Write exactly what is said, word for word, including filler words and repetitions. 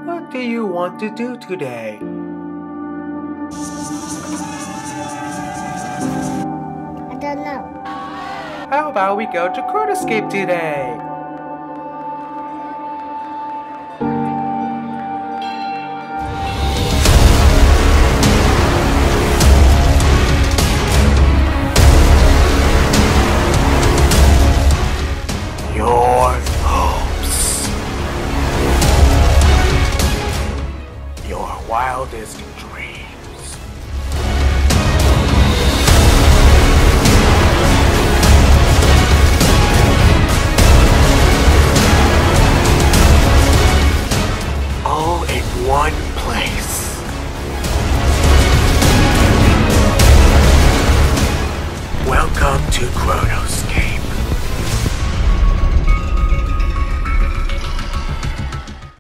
What do you want to do today? I don't know. How about we go to Cruisescape today? Your hopes. Your wildest dreams. All in one